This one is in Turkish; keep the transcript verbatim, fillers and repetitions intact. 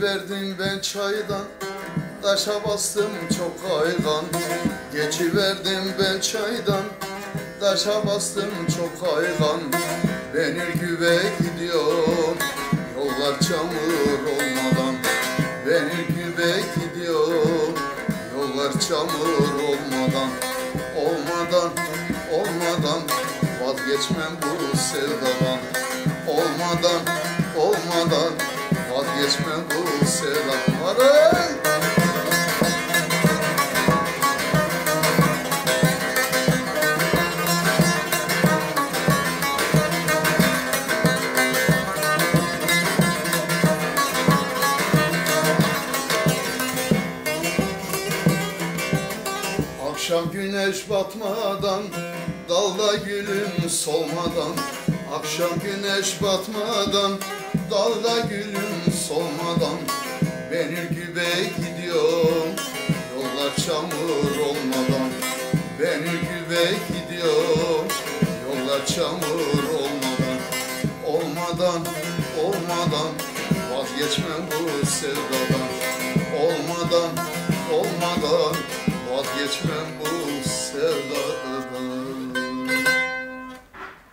Geçiverdim ben çaydan, taşa bastım çok kaygan. Geçiverdim ben çaydan, taşa bastım çok kaygan. Ben Ürgüp'e gidiyorum, yollar çamur olmadan. Ben Ürgüp'e gidiyorum, yollar çamur olmadan. Olmadan, olmadan vazgeçmem bu sevdadan. Olmadan, olmadan vazgeçmem bu sevdadan. Hey! Akşam güneş batmadan, dalda gülüm solmadan. Akşam güneş batmadan, dalda gülüm solmadan. Ben Ürgüp'e gidiyorum, yollar çamur olmadan. Ben Ürgüp'e gidiyorum, yollar çamur olmadan. Olmadan, olmadan vazgeçmem bu sevdadan. Olmadan, olmadan vazgeçmem bu sevdadan.